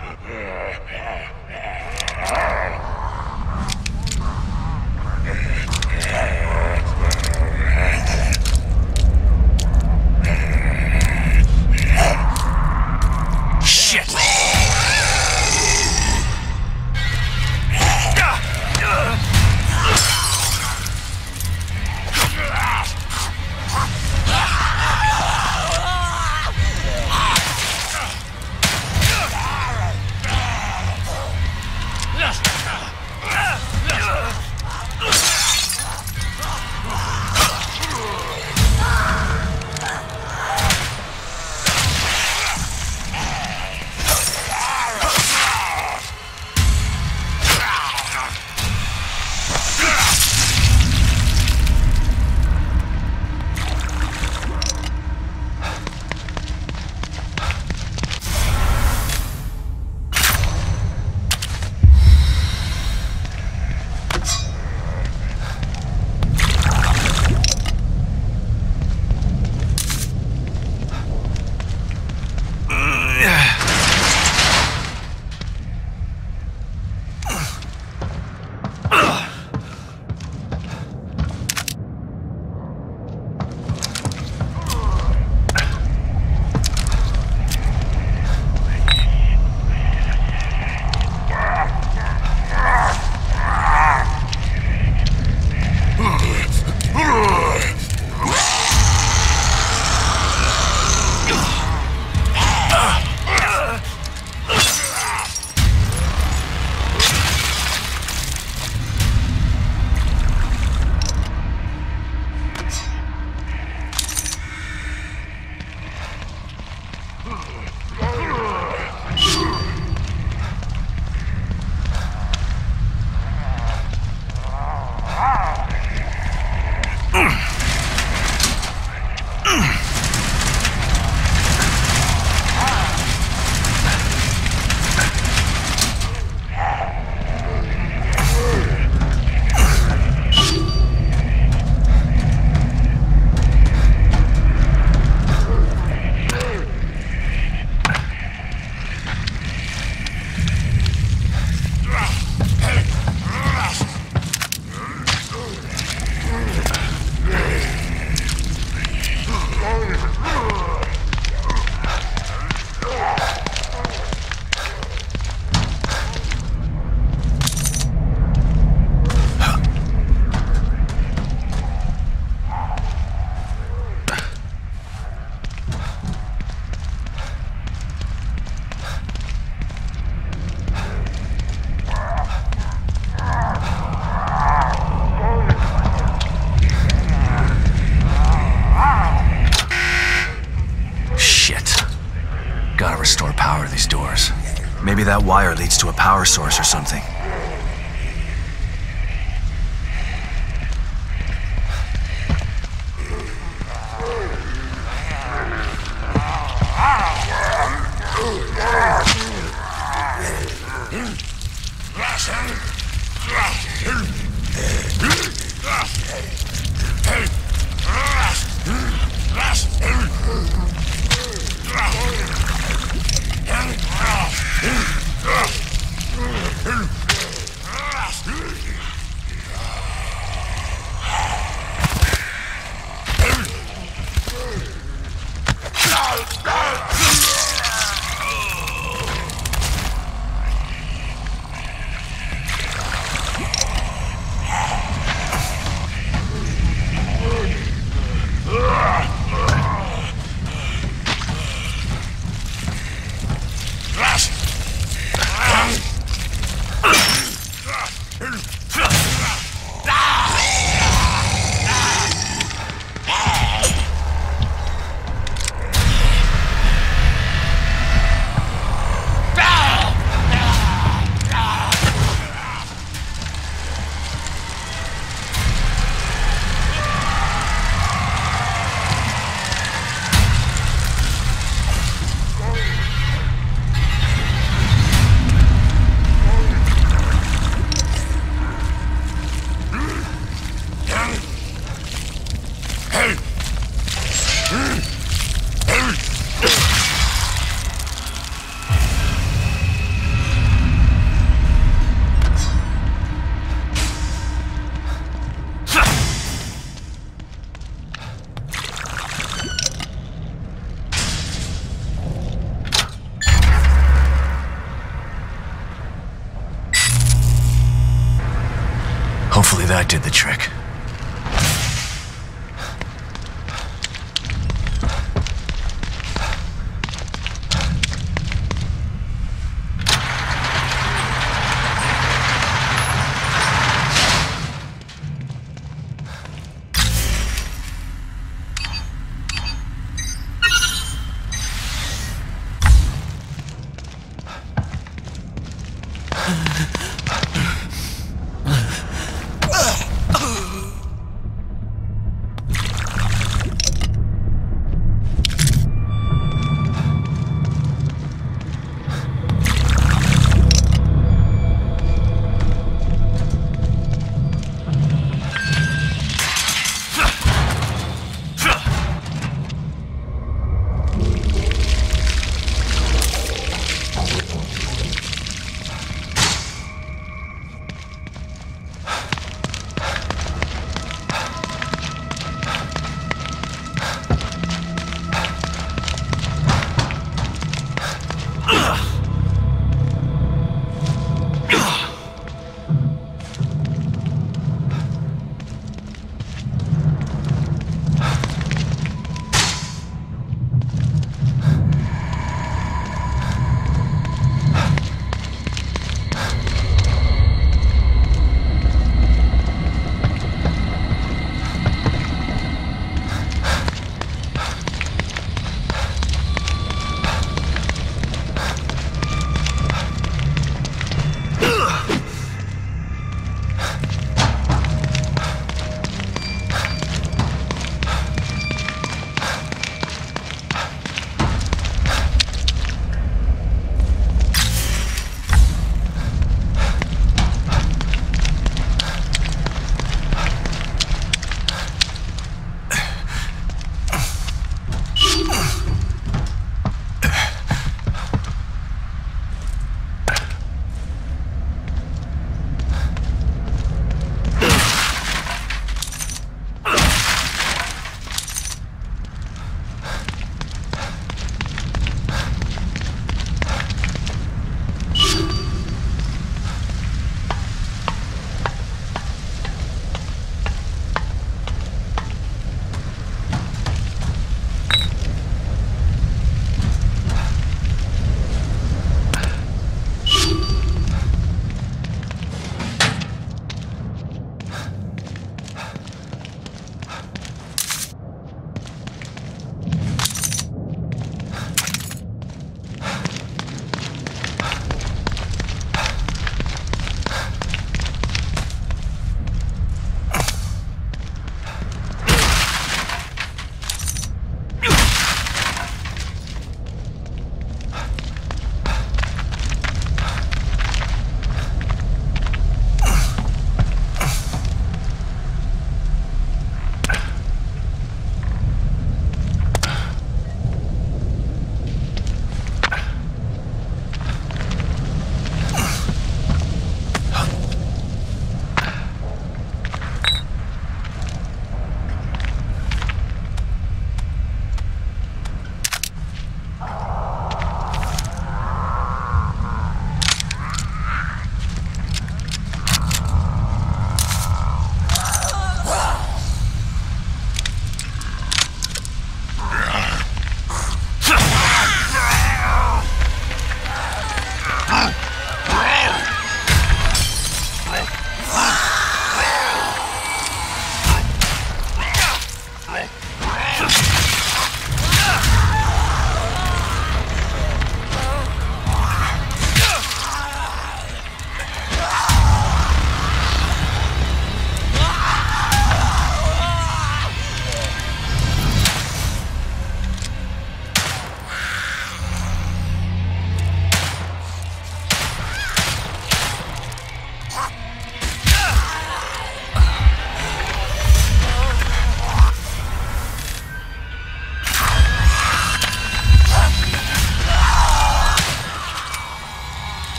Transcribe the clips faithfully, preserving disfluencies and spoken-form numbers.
Maybe that wire leads to a power source or something. Hopefully that did the trick.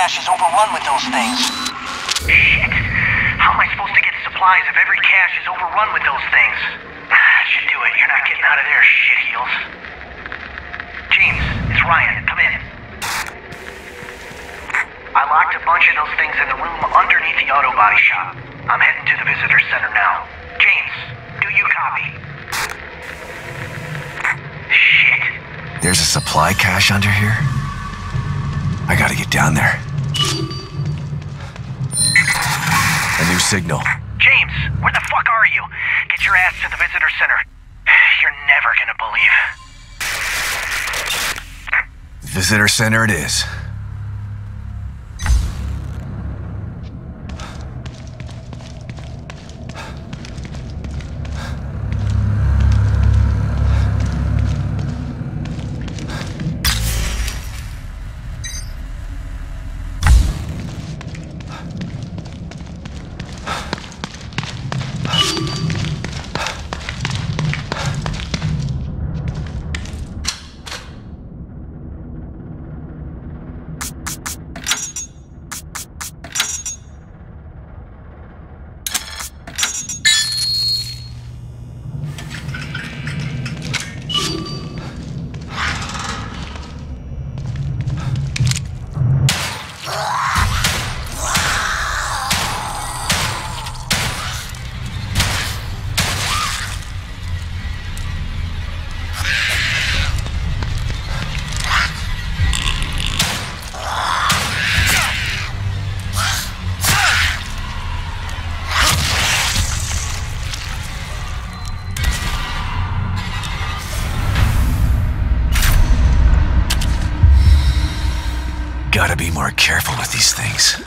cache is overrun with those things. Shit. How am I supposed to get supplies if every cache is overrun with those things? That should do it. You're not getting out of there, shitheels. James, it's Ryan. Come in. I locked a bunch of those things in the room underneath the auto body shop. I'm heading to the visitor center now. James, do you copy? Shit. There's a supply cache under here? I gotta get down there. A new signal. James, where the fuck are you? Get your ass to the visitor center. You're never gonna believe. Visitor center it is. Gotta be more careful with these things.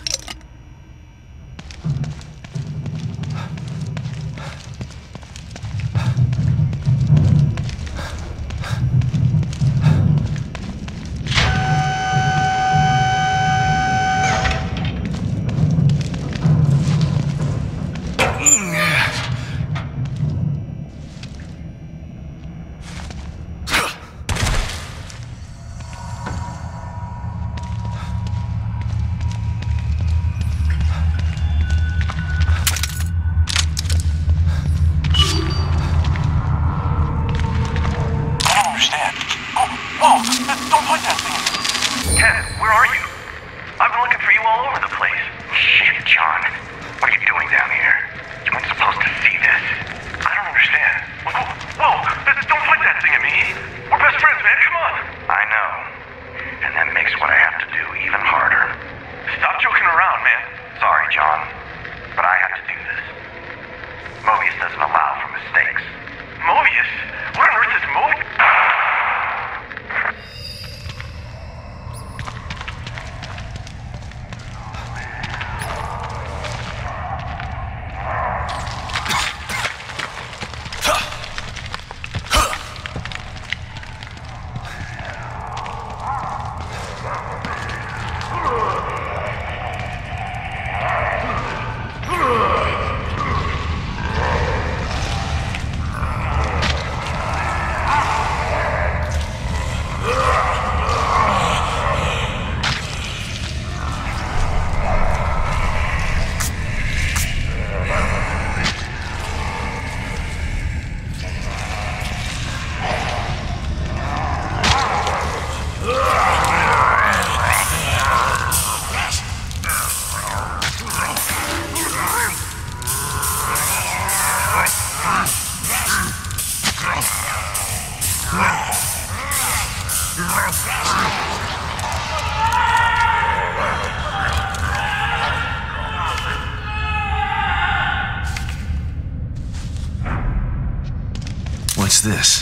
What's this?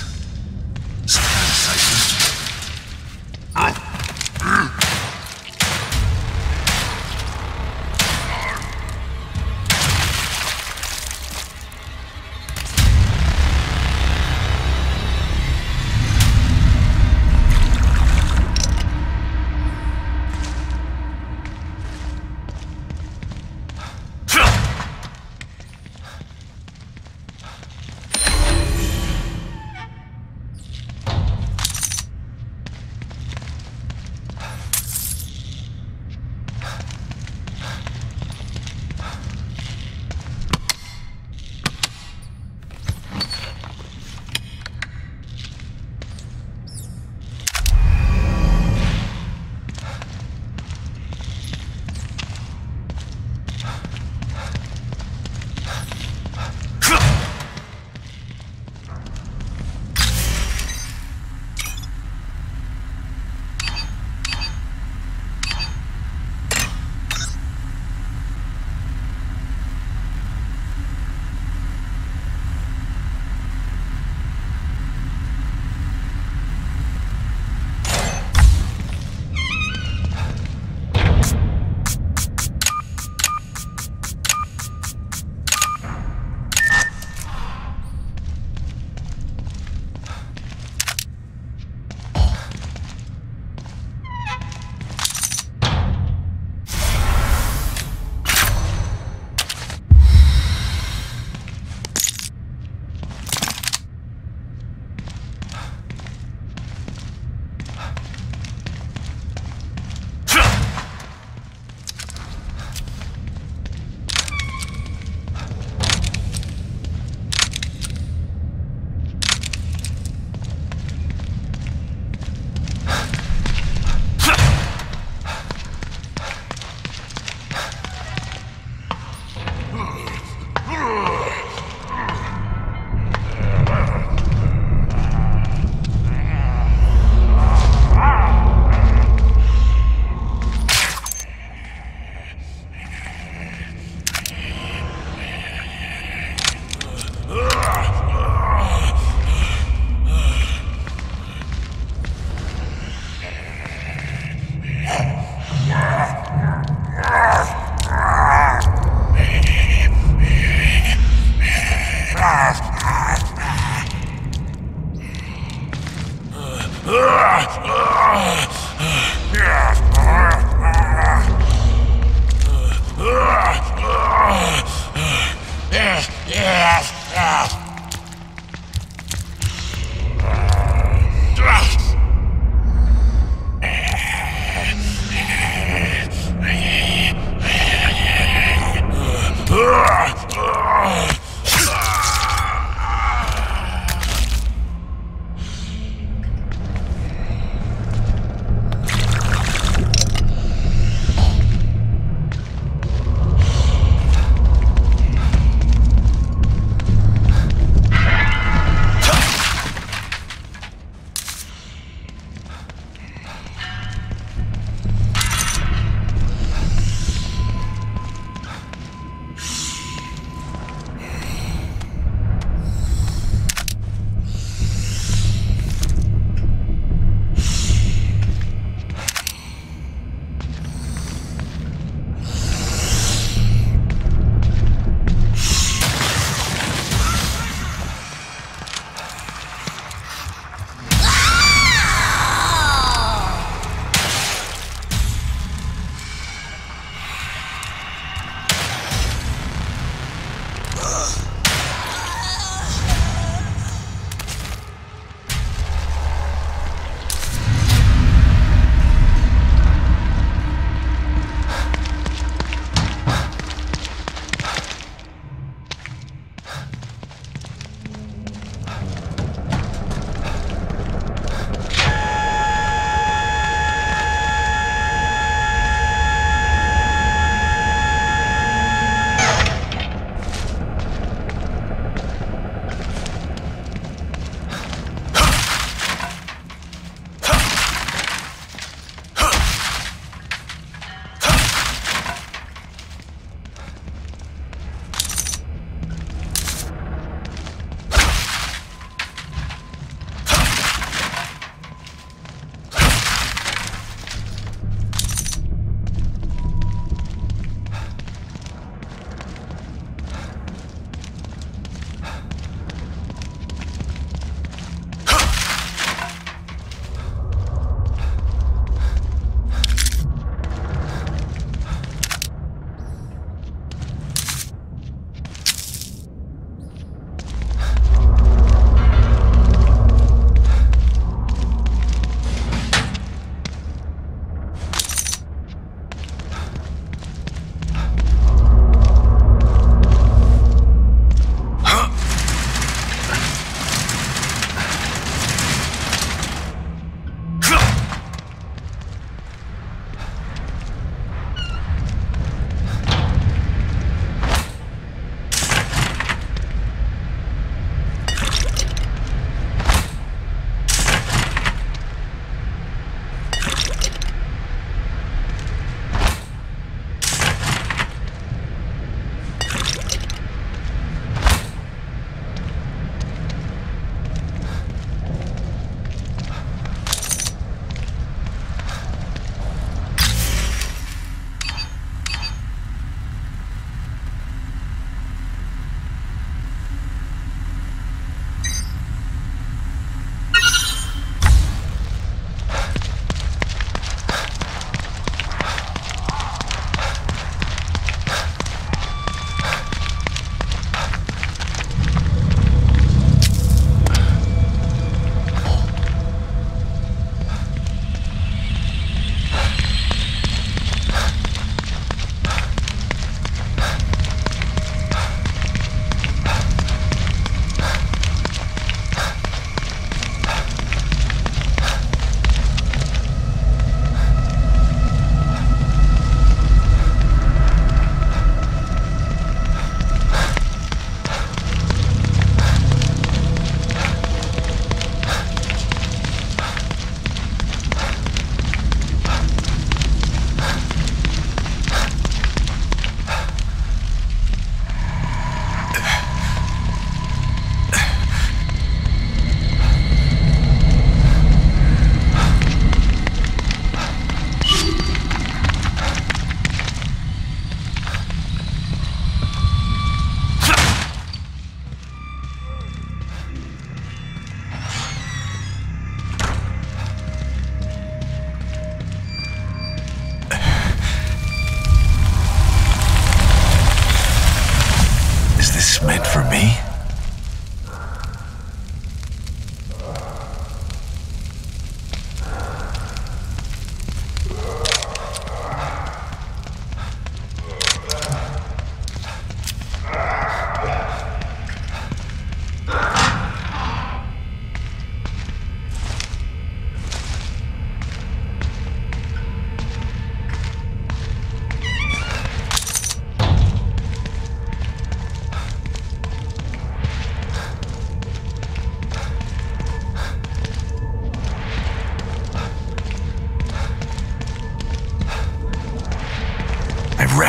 Some kind of cipher?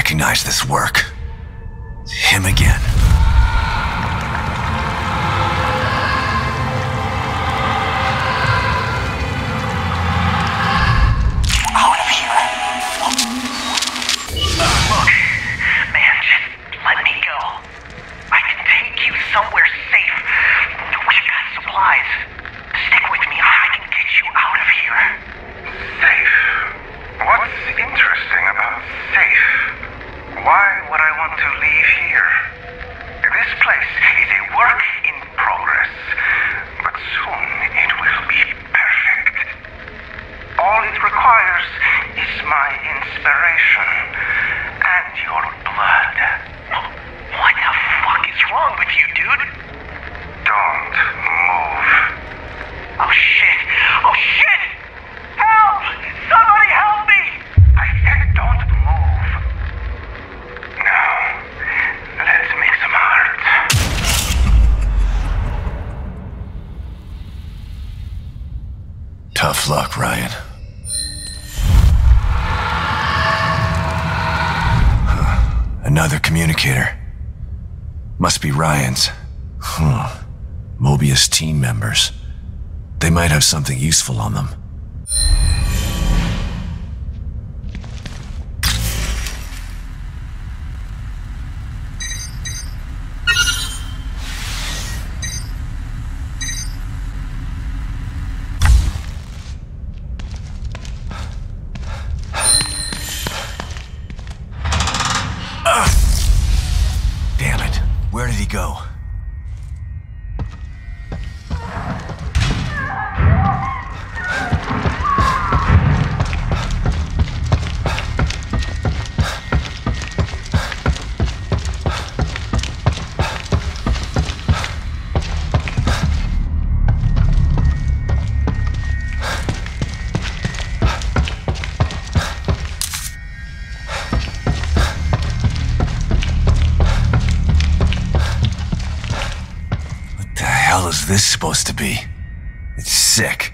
recognize this work. It's him again. Out of here. Look, man, just let me go. I can take you somewhere safe. We got supplies. Stick with me. I can get you out of here. Safe? What's interesting about safe? Why would I want to leave here? This place is a work in progress, but soon it will be perfect. All it requires is my inspiration and your blood. What the fuck is wrong with you, dude? Don't move. Oh shit! Oh shit! Help! Somebody help me! I said don't move. Now, let's make some art. Tough luck, Ryan. Huh. Another communicator. Must be Ryan's. Huh. Mobius team members. They might have something useful on them. Damn it. Where did he go? What the hell is this supposed to be? It's sick.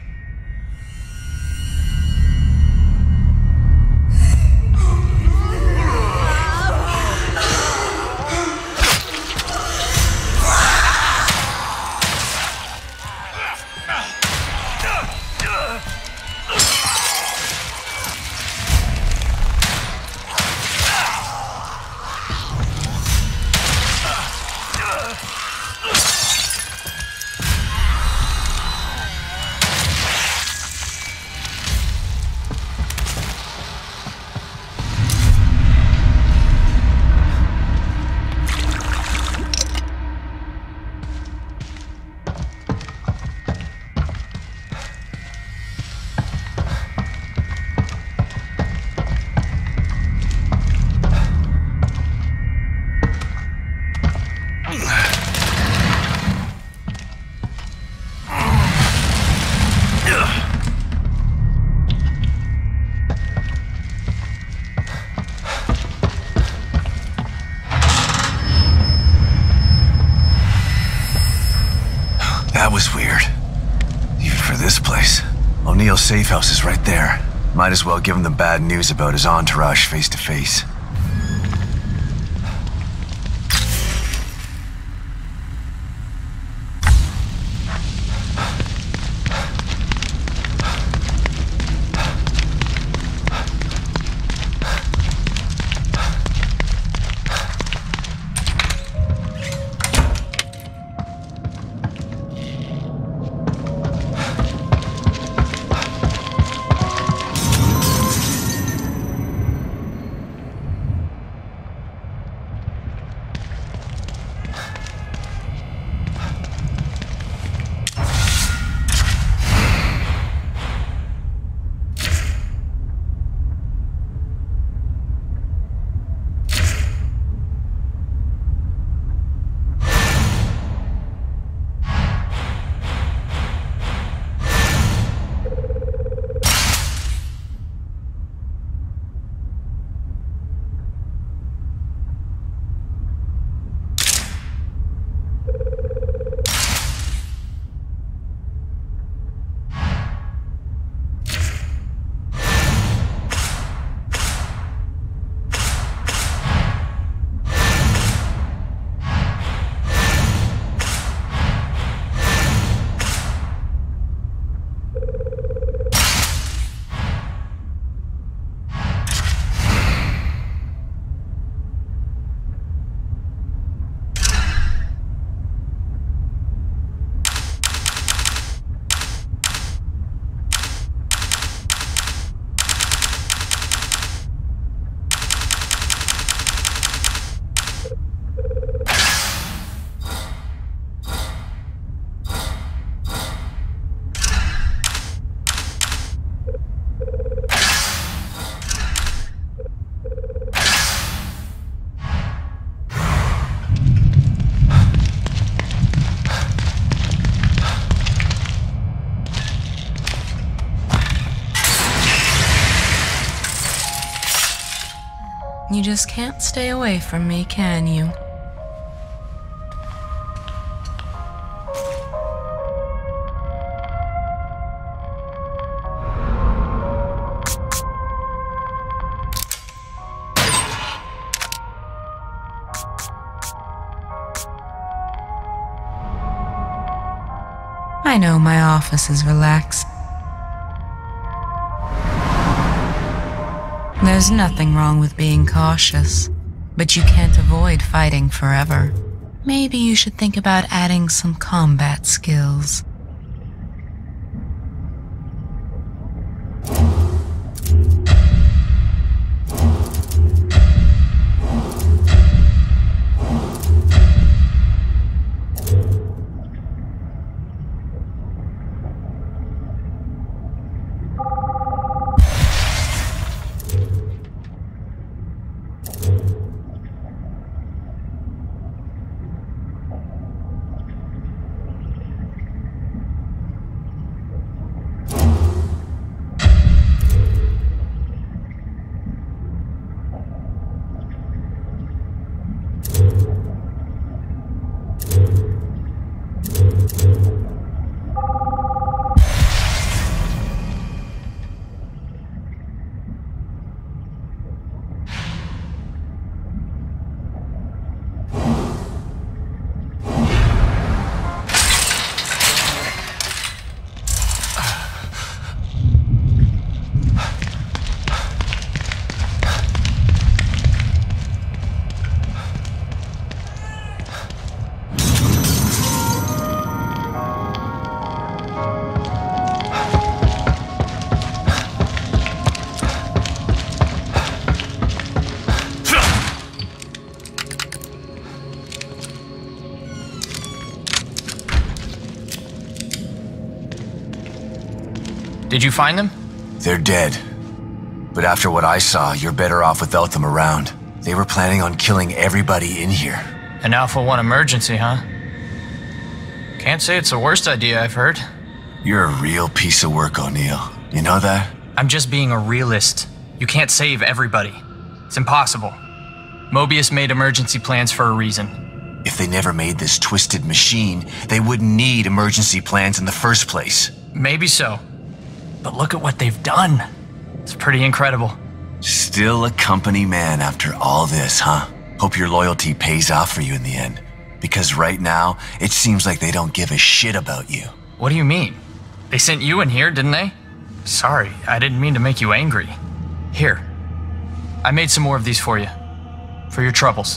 That was weird. Even for this place. O'Neill's safe house is right there. Might as well give him the bad news about his entourage face to face. You just can't stay away from me, can you? I know my office is relaxed. There's nothing wrong with being cautious, but you can't avoid fighting forever. Maybe you should think about adding some combat skills. Did you find them? They're dead. But after what I saw, you're better off without them around. They were planning on killing everybody in here. An Alpha one emergency, huh? Can't say it's the worst idea I've heard. You're a real piece of work, O'Neill. You know that? I'm just being a realist. You can't save everybody. It's impossible. Mobius made emergency plans for a reason. If they never made this twisted machine, they wouldn't need emergency plans in the first place. Maybe so. But look at what they've done. It's pretty incredible. Still a company man after all this, huh? Hope your loyalty pays off for you in the end. Because right now, it seems like they don't give a shit about you. What do you mean? They sent you in here, didn't they? Sorry, I didn't mean to make you angry. Here, I made some more of these for you. For your troubles.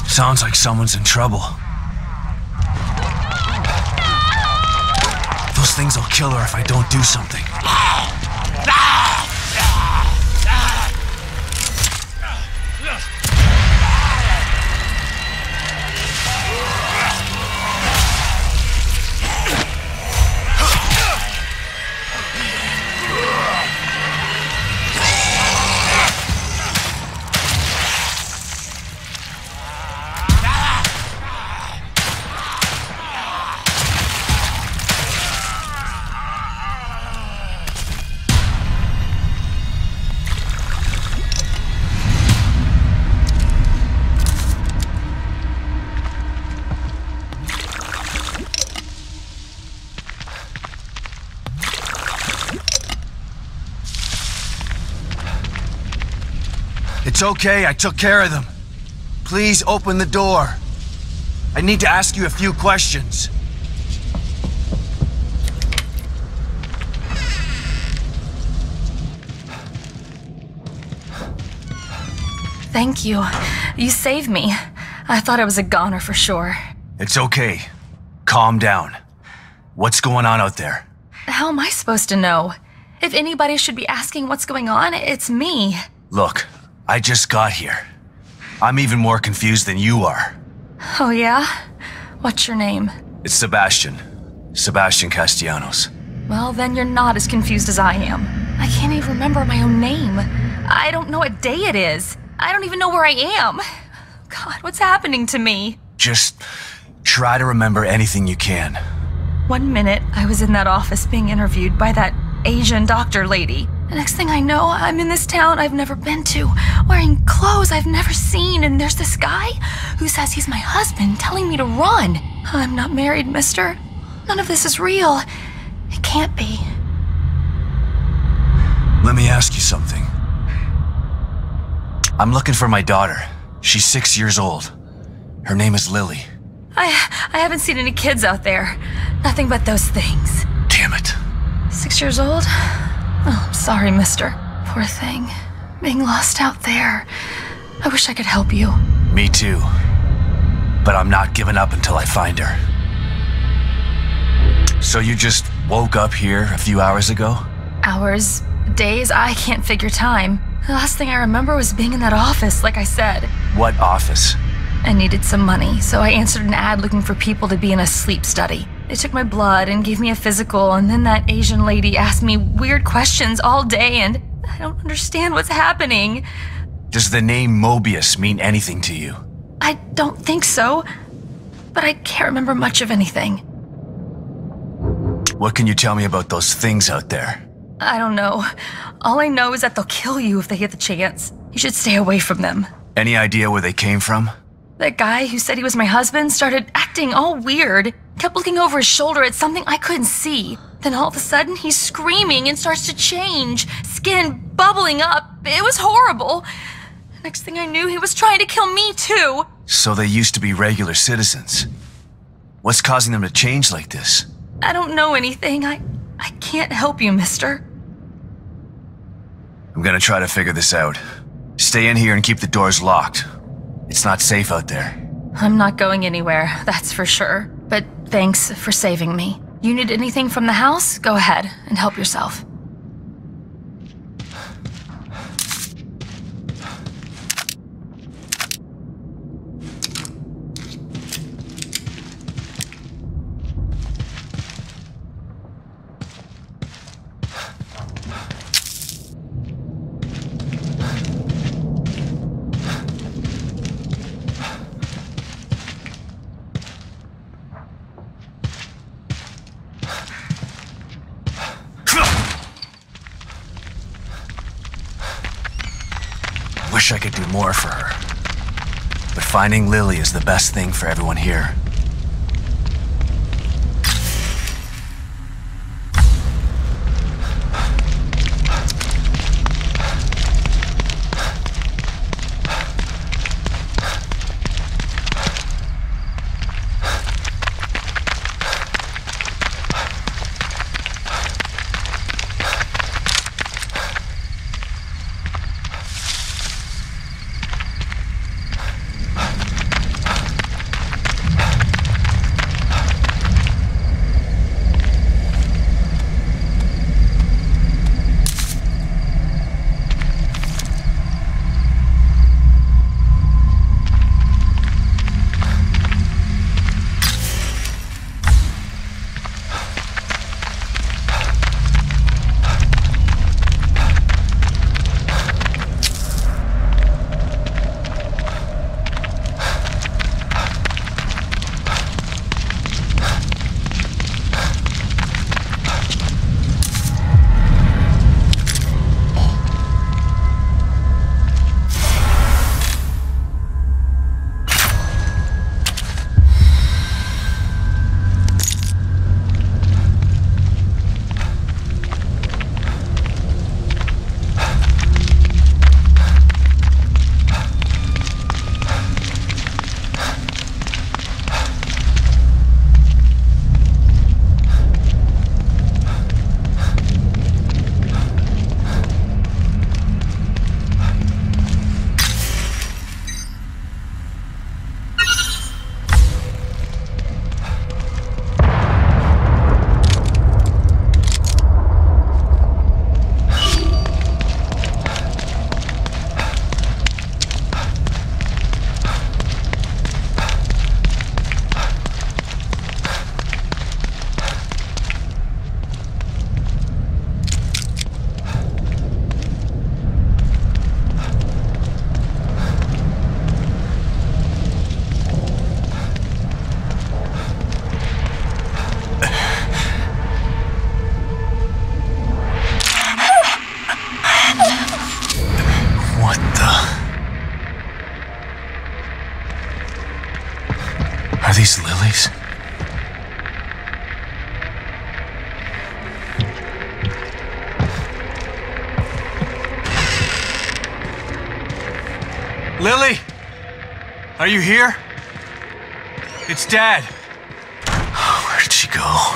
Sounds like someone's in trouble. Those things will kill her if I don't do something. It's okay, I took care of them. Please open the door. I need to ask you a few questions. Thank you. You saved me. I thought I was a goner for sure. It's okay. Calm down. What's going on out there? How am I supposed to know? If anybody should be asking what's going on, it's me. Look, I just got here. I'm even more confused than you are. Oh yeah? What's your name? It's Sebastian. Sebastian Castellanos. Well, then you're not as confused as I am. I can't even remember my own name. I don't know what day it is. I don't even know where I am. God, what's happening to me? Just try to remember anything you can. One minute, I was in that office being interviewed by that Asian doctor lady. The next thing I know, I'm in this town I've never been to, wearing clothes I've never seen, and there's this guy who says he's my husband telling me to run. I'm not married, mister. None of this is real. It can't be. Let me ask you something. I'm looking for my daughter. She's six years old. Her name is Lily. I I haven't seen any kids out there. Nothing but those things. Damn it. Six years old? Oh, I'm sorry, mister. Poor thing. Being lost out there. I wish I could help you. Me too. But I'm not giving up until I find her. So you just woke up here a few hours ago? Hours, days, I can't figure time. The last thing I remember was being in that office, like I said. What office? I needed some money, so I answered an ad looking for people to be in a sleep study. They took my blood and gave me a physical, and then that Asian lady asked me weird questions all day, and I don't understand what's happening. Does the name Mobius mean anything to you? I don't think so, but I can't remember much of anything. What can you tell me about those things out there? I don't know. All I know is that they'll kill you if they get the chance. You should stay away from them. Any idea where they came from? That guy who said he was my husband started acting all weird. Kept looking over his shoulder at something I couldn't see. Then all of a sudden, he's screaming and starts to change. Skin bubbling up. It was horrible. Next thing I knew, he was trying to kill me too. So they used to be regular citizens. What's causing them to change like this? I don't know anything. I, I can't help you, mister. I'm gonna try to figure this out. Stay in here and keep the doors locked. It's not safe out there. I'm not going anywhere, that's for sure. But thanks for saving me. You need anything from the house? Go ahead and help yourself. Wish I could do more for her. But finding Lily is the best thing for everyone here. Are these lilies? Lily? Are you here? It's Dad. Where'd she go?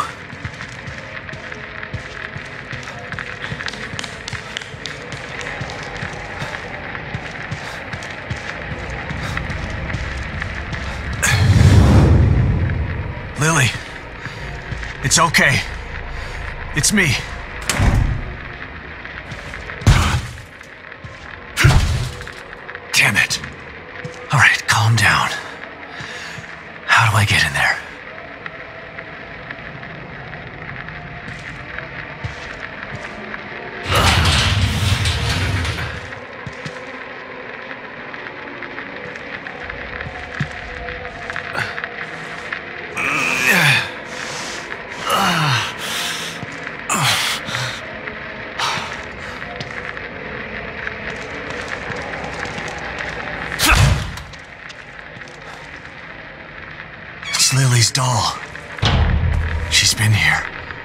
Lily. It's okay. It's me. Damn it. All right, calm down. How do I get in there? Lily's doll. She's been here.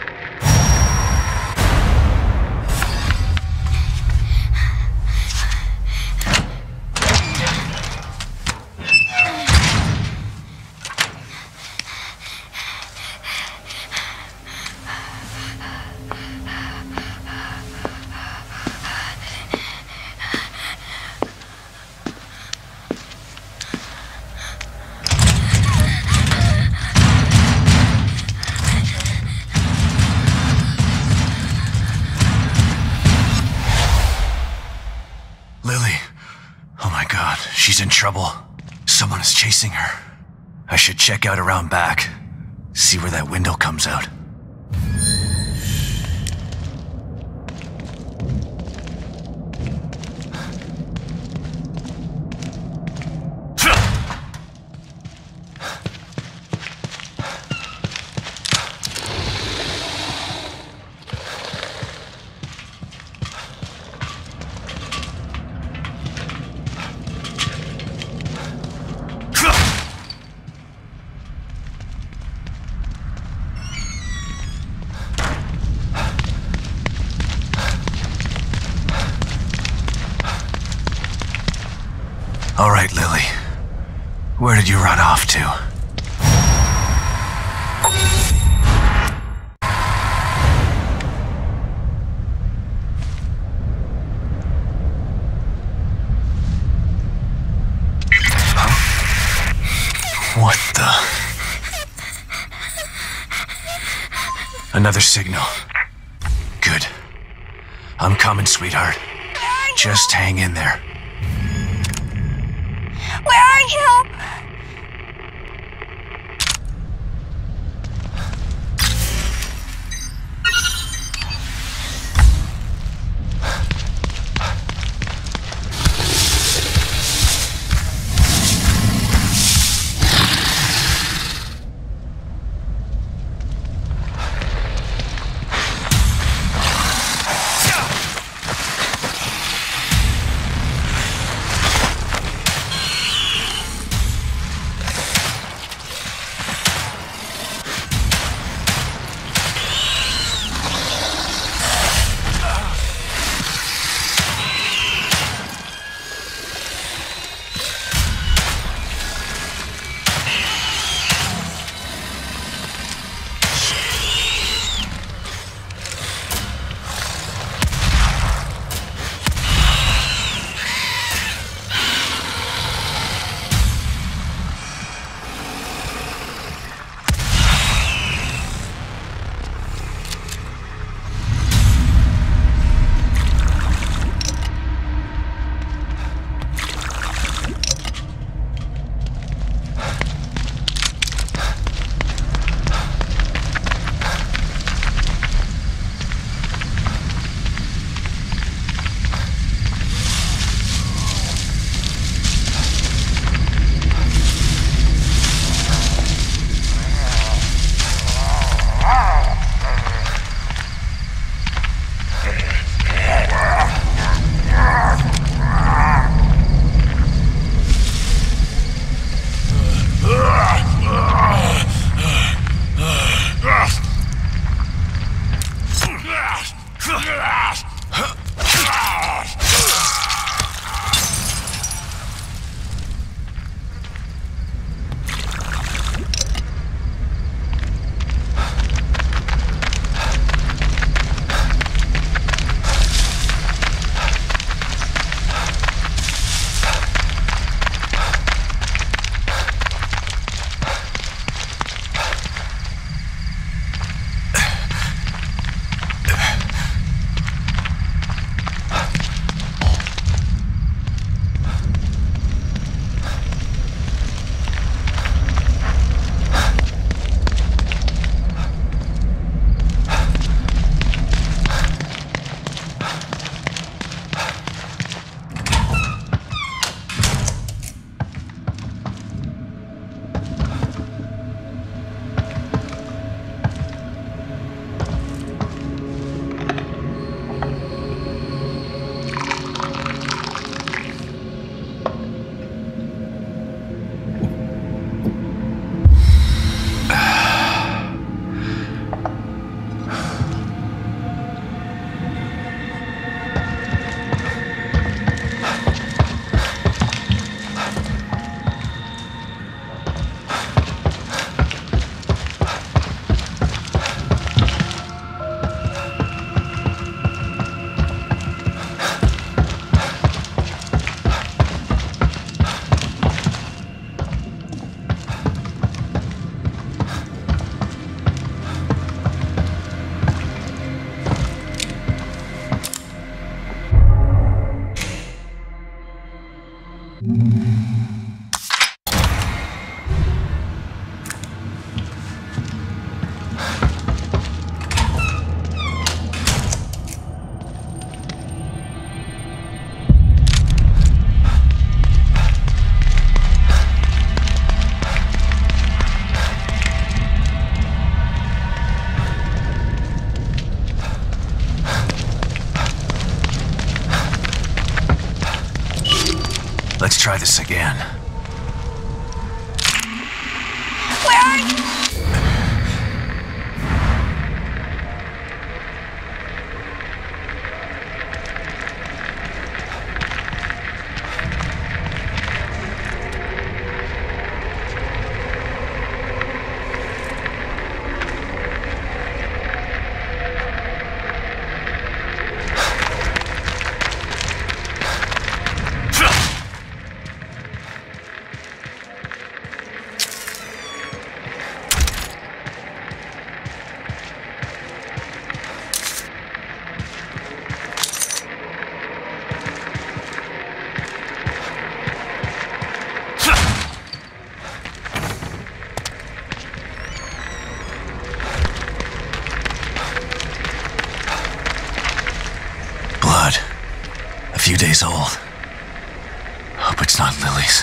She's in trouble. Someone is chasing her. I should check out around back. See where that window comes out. All right, Lily. Where did you run off to? Huh? What the? Another signal. Good. I'm coming, sweetheart. Just hang in there. Where are you? Let's try this again. Where are you? A few days old. Hope it's not Lily's.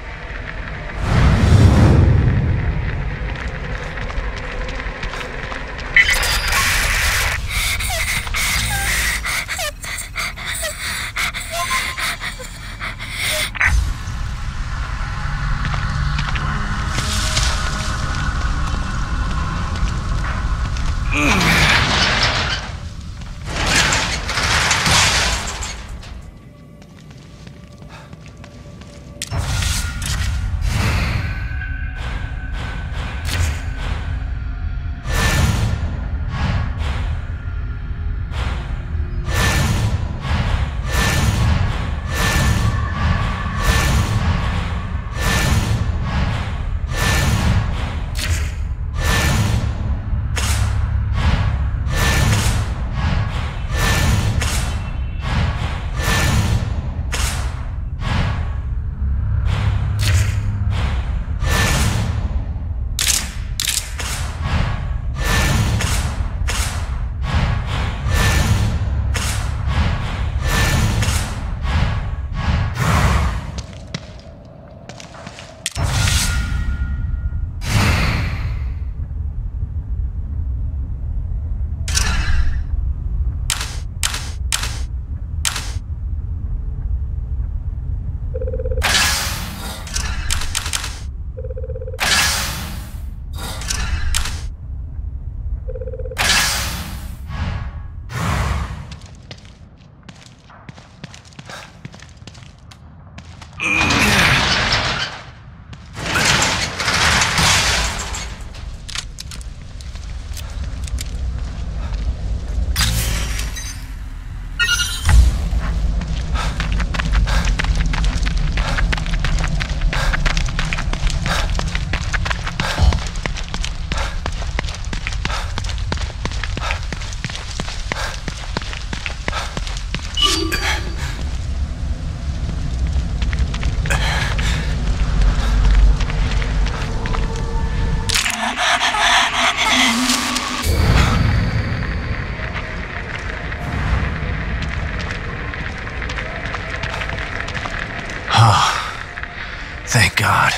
Thank God.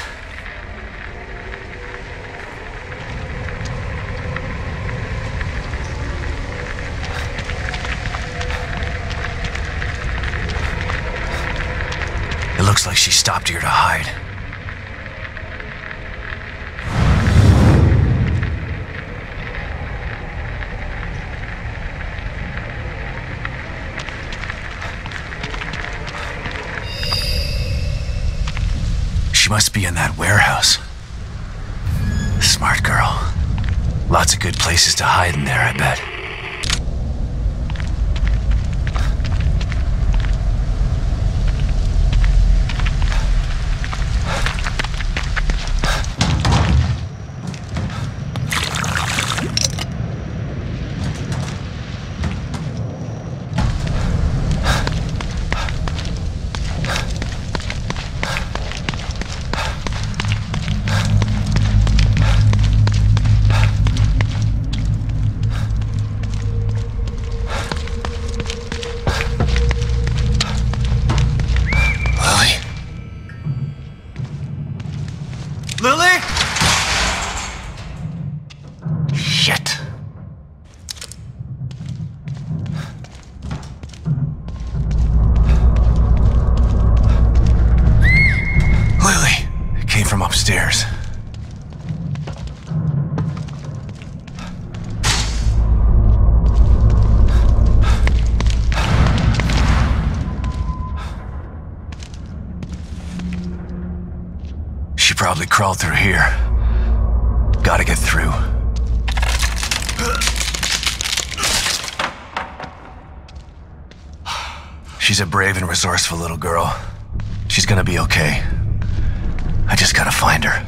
It looks like she stopped here to hide. She must be in that warehouse. Smart girl. Lots of good places to hide in there, I bet. upstairs. She probably crawled through here. Gotta get through. She's a brave and resourceful little girl. She's gonna be okay. I just gotta find her.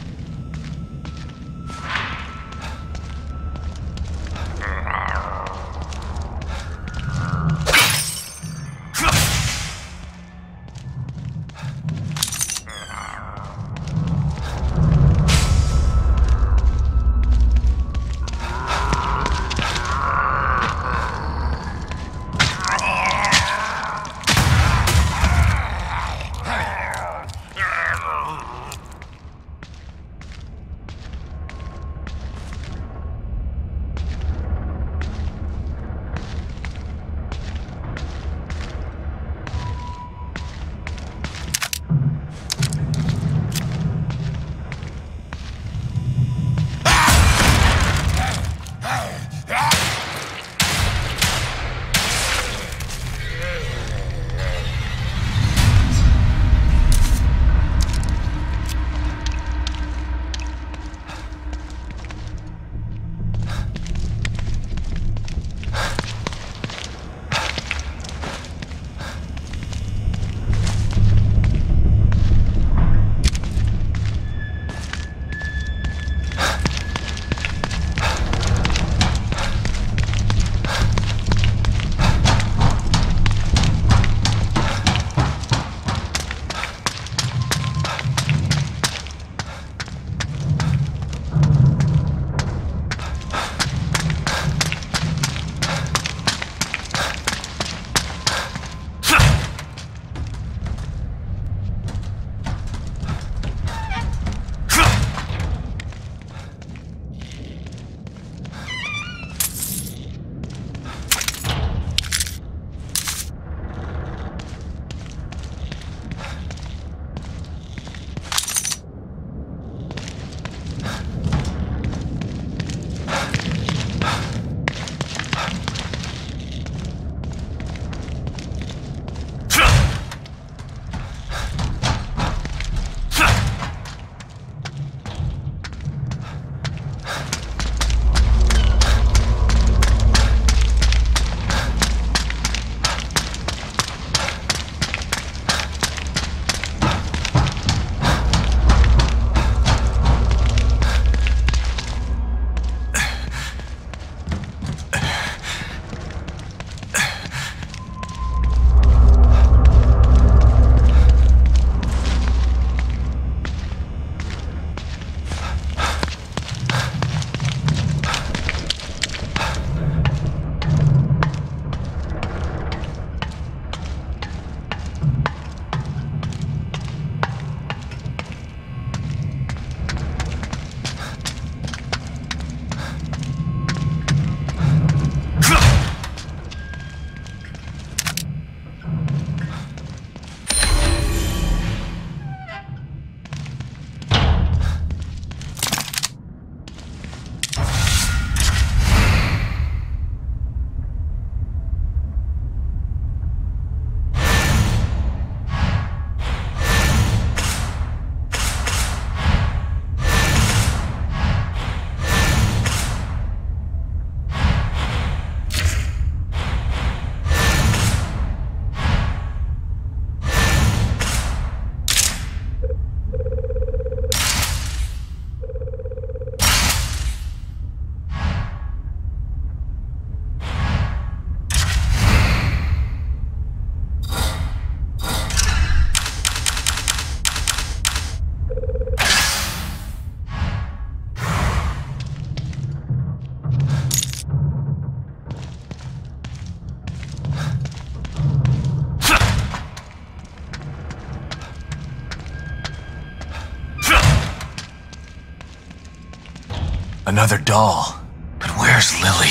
Another doll. But where's Lily?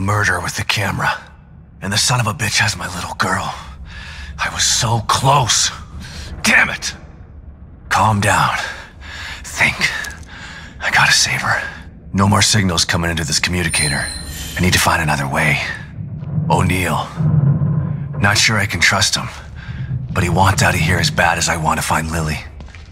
murderer with the camera. And the son of a bitch has my little girl. I was so close. Damn it! Calm down. Think. I gotta save her. No more signals coming into this communicator. I need to find another way. O'Neill. Not sure I can trust him, but he wants out of here as bad as I want to find Lily.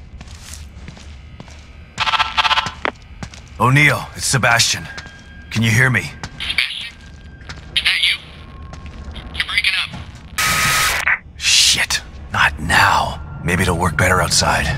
O'Neill, it's Sebastian. Can you hear me? Sebastian? Is that you? You're breaking up. Shit. Not now. Maybe it'll work better outside.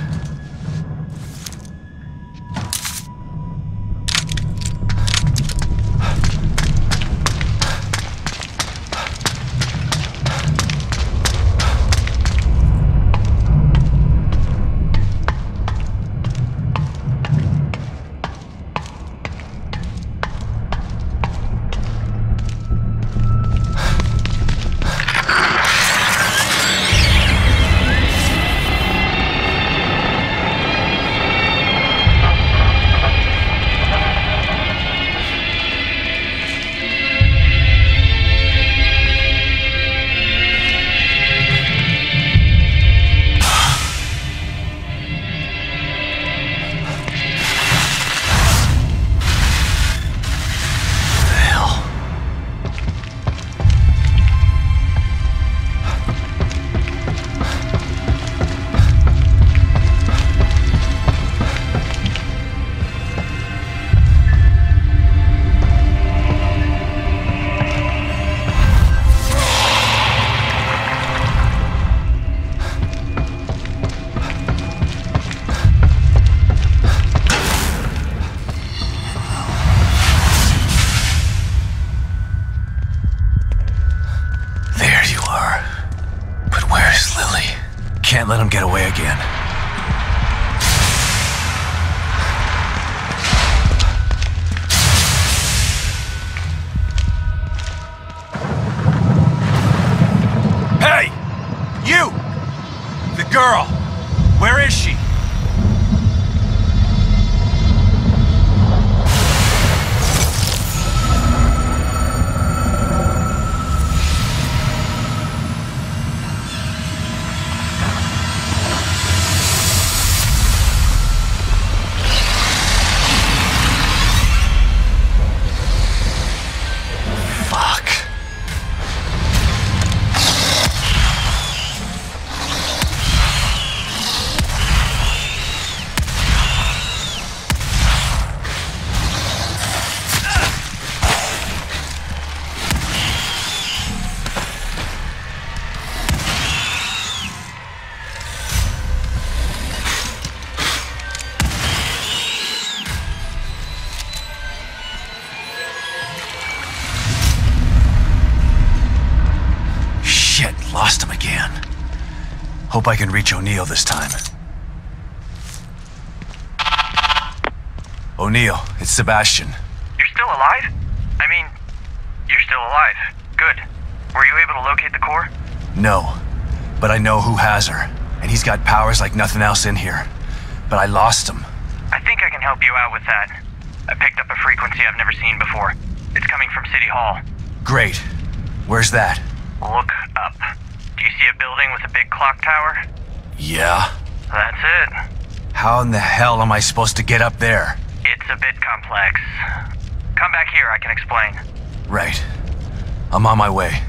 Can't let him get away again. Hey! You! The girl! Where is she? Lost him again. Hope I can reach O'Neill this time. O'Neill, it's Sebastian. You're still alive? I mean, you're still alive. Good. Were you able to locate the core? No, but I know who has her, and he's got powers like nothing else in here. But I lost him. I think I can help you out with that. I picked up a frequency I've never seen before. It's coming from City Hall. Great. Where's that? Look up. Do you see a building with a big clock tower? Yeah. That's it. How in the hell am I supposed to get up there? It's a bit complex. Come back here, I can explain. Right. I'm on my way.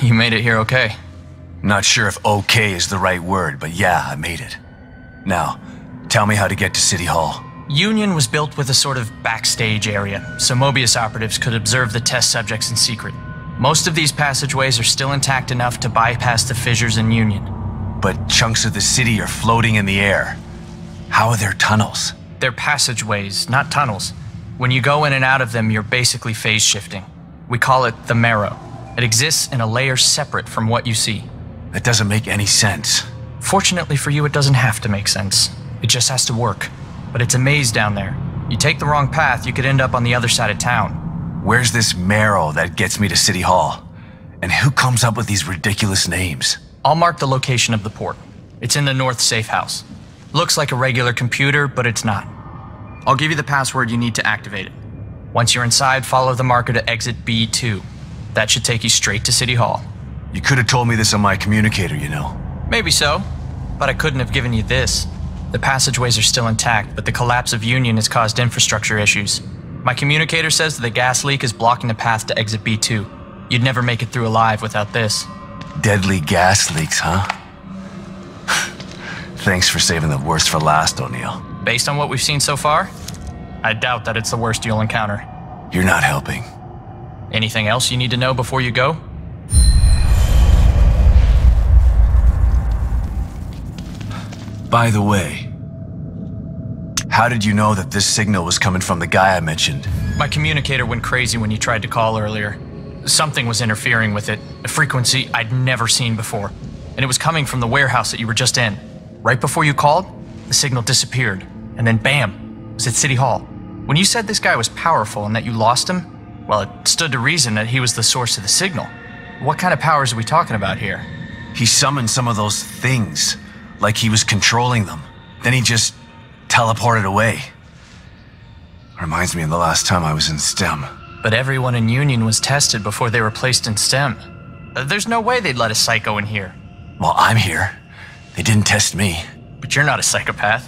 You made it here okay. Not sure if okay is the right word, but yeah, I made it. Now, tell me how to get to City Hall. Union was built with a sort of backstage area, so Mobius operatives could observe the test subjects in secret. Most of these passageways are still intact enough to bypass the fissures in Union. But chunks of the city are floating in the air. How are there tunnels? They're passageways, not tunnels. When you go in and out of them, you're basically phase shifting. We call it the marrow. It exists in a layer separate from what you see. That doesn't make any sense. Fortunately for you, it doesn't have to make sense. It just has to work. But it's a maze down there. You take the wrong path, you could end up on the other side of town. Where's this marrow that gets me to City Hall? And who comes up with these ridiculous names? I'll mark the location of the port. It's in the north safe house. Looks like a regular computer, but it's not. I'll give you the password you need to activate it. Once you're inside, follow the marker to exit B two. That should take you straight to City Hall. You could have told me this on my communicator, you know. Maybe so, but I couldn't have given you this. The passageways are still intact, but the collapse of Union has caused infrastructure issues. My communicator says that the gas leak is blocking the path to exit B two. You'd never make it through alive without this. Deadly gas leaks, huh? Thanks for saving the worst for last, O'Neill. Based on what we've seen so far, I doubt that it's the worst you'll encounter. You're not helping. Anything else you need to know before you go? By the way, how did you know that this signal was coming from the guy I mentioned? My communicator went crazy when you tried to call earlier. Something was interfering with it, a frequency I'd never seen before. And it was coming from the warehouse that you were just in. Right before you called, the signal disappeared. And then bam, it was at City Hall. When you said this guy was powerful and that you lost him, well, it stood to reason that he was the source of the signal. What kind of powers are we talking about here? He summoned some of those things, like he was controlling them. Then he just teleported away. Reminds me of the last time I was in STEM. But everyone in Union was tested before they were placed in STEM. Uh, There's no way they'd let a psycho in here. Well, I'm here. They didn't test me. But you're not a psychopath.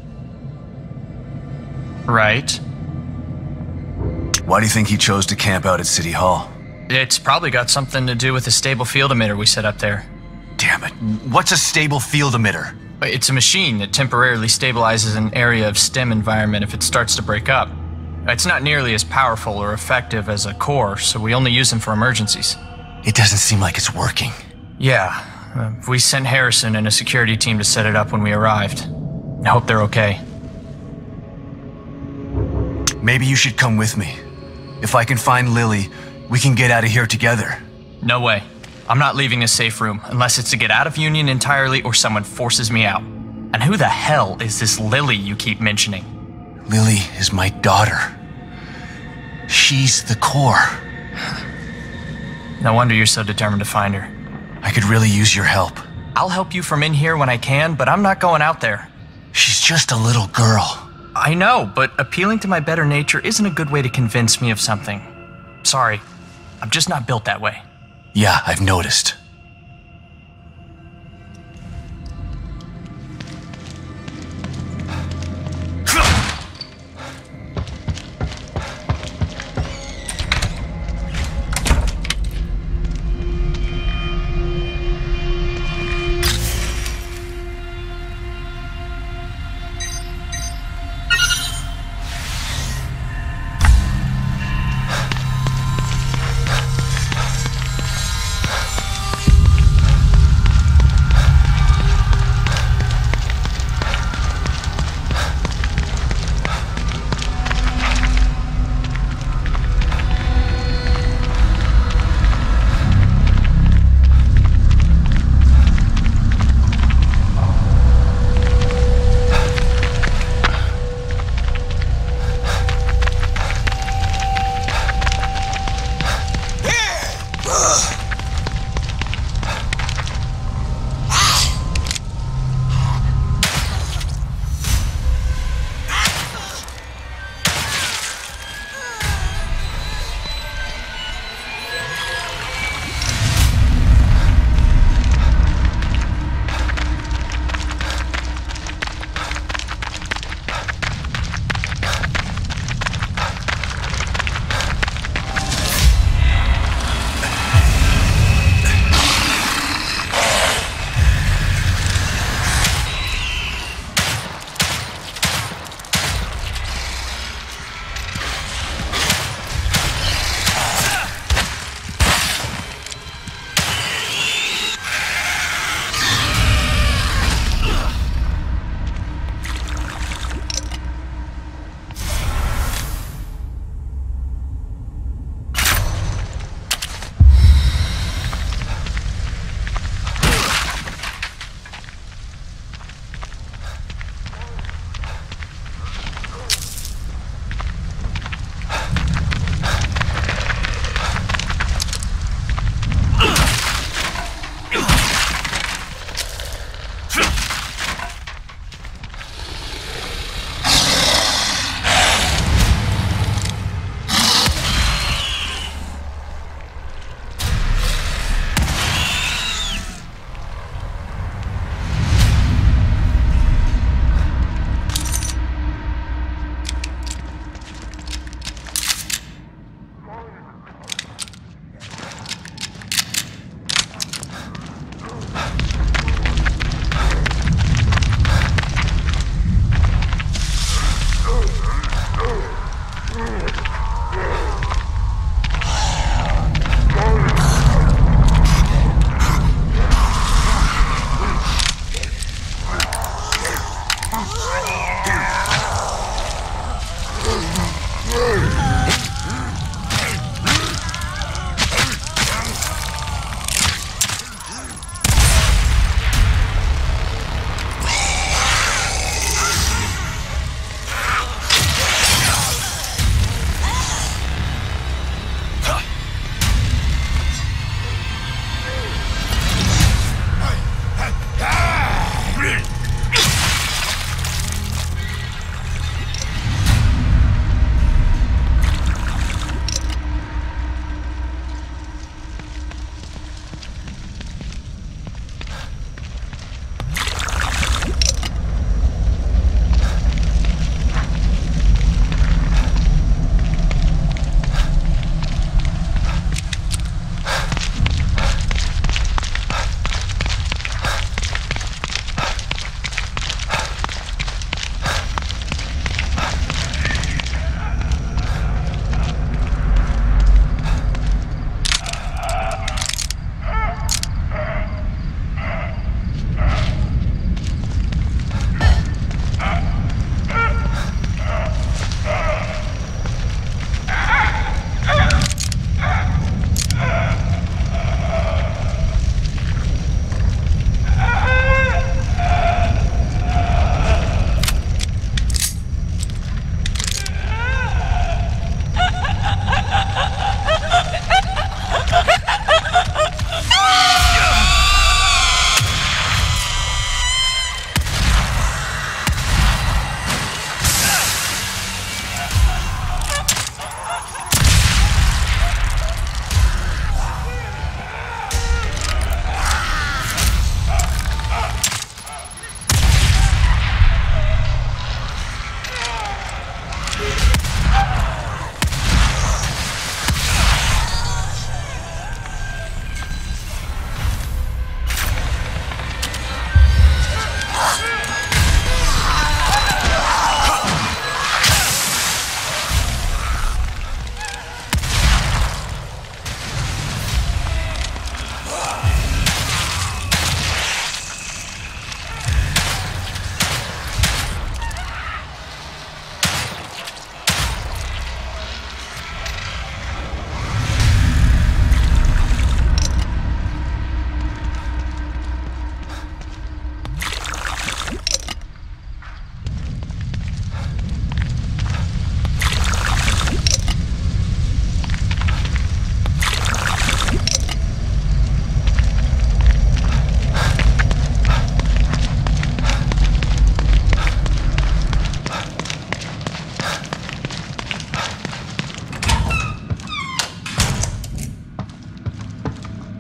Right? Why do you think he chose to camp out at City Hall? It's probably got something to do with the stable field emitter we set up there. Damn it. What's a stable field emitter? It's a machine that temporarily stabilizes an area of STEM environment if it starts to break up. It's not nearly as powerful or effective as a core, so we only use them for emergencies. It doesn't seem like it's working. Yeah, uh, we sent Harrison and a security team to set it up when we arrived. I hope they're okay. Maybe you should come with me. If I can find Lily, we can get out of here together. No way. I'm not leaving this safe room unless it's to get out of Union entirely or someone forces me out. And who the hell is this Lily you keep mentioning? Lily is my daughter. She's the core. No wonder you're so determined to find her. I could really use your help. I'll help you from in here when I can, but I'm not going out there. She's just a little girl. I know, but appealing to my better nature isn't a good way to convince me of something. Sorry, I'm just not built that way. Yeah, I've noticed.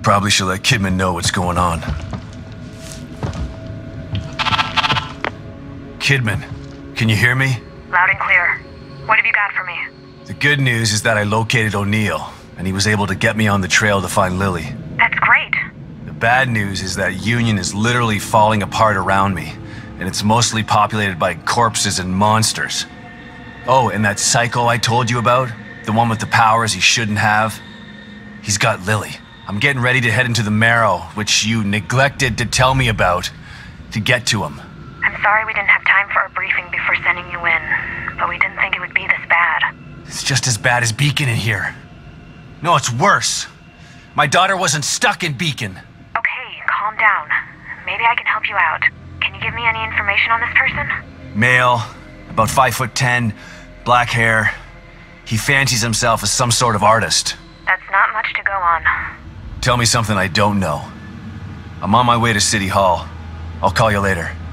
Probably should let Kidman know what's going on. Kidman, can you hear me? Loud and clear. What have you got for me? The good news is that I located O'Neill, and he was able to get me on the trail to find Lily. That's great. The bad news is that Union is literally falling apart around me, and it's mostly populated by corpses and monsters. Oh, and that psycho I told you about? The one with the powers he shouldn't have? He's got Lily. I'm getting ready to head into the Marrow, which you neglected to tell me about, to get to him. I'm sorry we didn't have time for a briefing before sending you in, but we didn't think it would be this bad. It's just as bad as Beacon in here. No, it's worse. My daughter wasn't stuck in Beacon. Okay, calm down. Maybe I can help you out. Can you give me any information on this person? Male, about five foot ten, black hair. He fancies himself as some sort of artist. That's not much to go on. Tell me something I don't know. I'm on my way to City Hall. I'll call you later.